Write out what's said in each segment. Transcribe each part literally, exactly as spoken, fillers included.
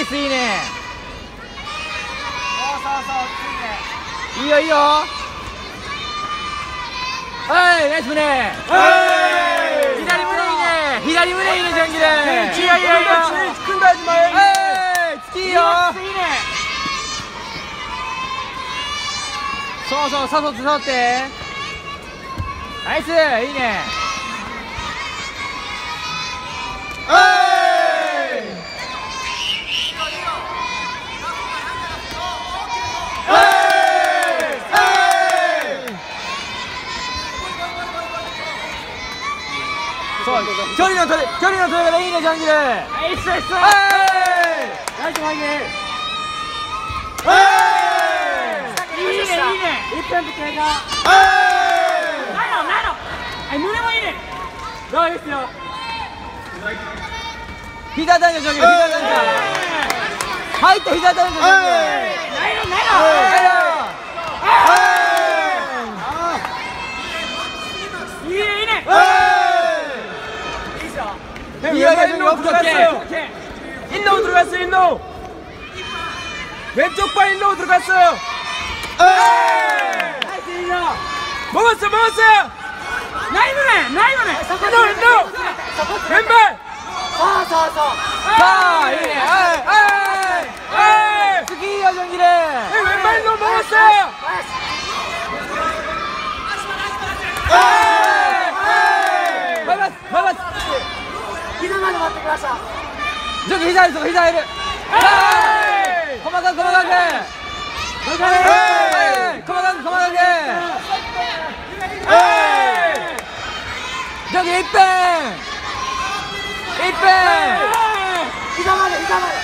イスいいね。 そうそうそう、 いいよいいよ。はい、ナイス胸。左胸いいね。左胸いいね、ジャンギル。 いやいやいや、組んだじまえ。 はい、突きいいよ。そうそう、誘って誘って。ナイス、いいね。そう、距離の取れ、距離の取れ方いいね、ジャンギル。はい、一緒一緒。はい。ナイス前に。はい。いいね、いいね。一分経過。はい。ないの、ないの。はい、胸もいいね。どうですよ。膝大丈夫、ジャンギル、膝大丈夫。入って膝大丈夫。ないの、ないの。いいね、いいね。 인로 들어갔어. 인로 왼쪽 발 인로 들어갔어. 먹었어 먹었어. 나이브네 나이브네. 인로 인로 왼발. 사사사. 자 이네. 스키 여정기래. 왼발로 먹었어. 막았어 막았어. 기다만待ってください. 저기膝있어,膝いる. 고마가 고마가게. 고마가 고마가게. 저기 이뺑. 이뺑. 기다만해, 기다만해.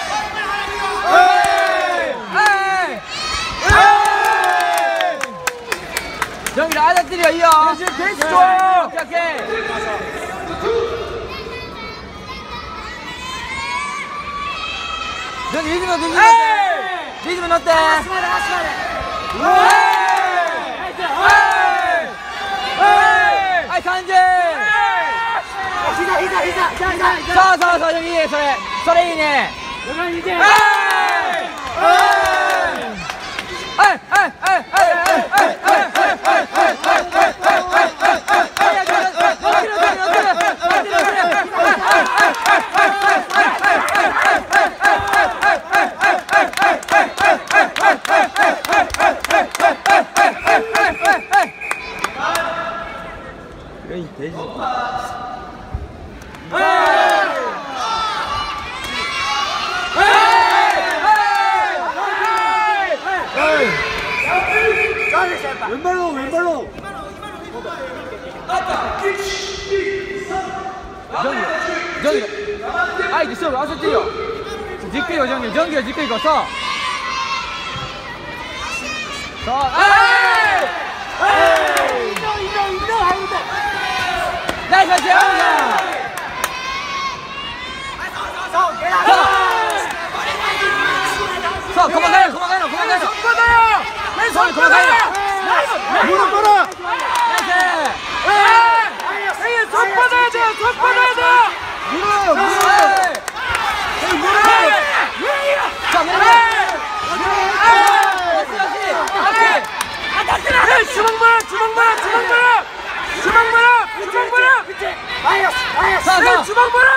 저기 아저씨야 이어. 베이스 좋아요. 오케이 오케이. 저기 리듬 어때? 리듬 어때? 아이 간지. 히자 히자 히자 히자. 서서서 저기それそれいいね. 여기 이제. 왼발로 왼발로. 정규 정규. 아이 됐어 와서 뛰어. 뒷길 정규 정규 뒷길 가서. 자, 에이! 에이! 인도 인도 인도 하이도. 나이스 나이스. 자, 그만가요 그만가요 그만가요. 손바닥요. 왼손 그만가요. 무릎 걸어. 나이스. 에이 손 뻗어야 돼. 손 뻗어야 돼. 물어 물어. 에이 물어. 자 물어. 에이 주먹 물어 주먹 물어 주먹 물어 주먹 물어 주먹 물어. 마이너스 마이너스. 에이 주먹 물어.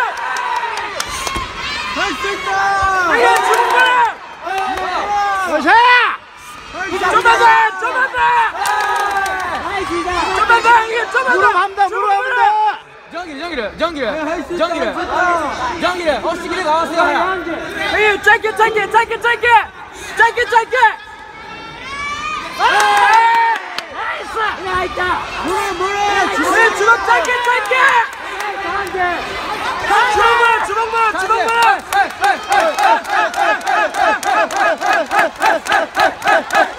할 수 있다. 에이 주먹 물어. 오샤. 좀만 더 좀만 더. 좀만 더 이게 좀만 더. 무릎 합니다 무릎 합니다. 정기래 정기래 정기래 정기래 정기래 어시기래 나왔어요 하나. 에이 짧게 짧게 짧게 짧게 짧게 짧게. 나이스. 나이스. 물어 물어. 주먹 주먹 짧게 짧게. 주먹 물어 주먹 물어 주먹 물어.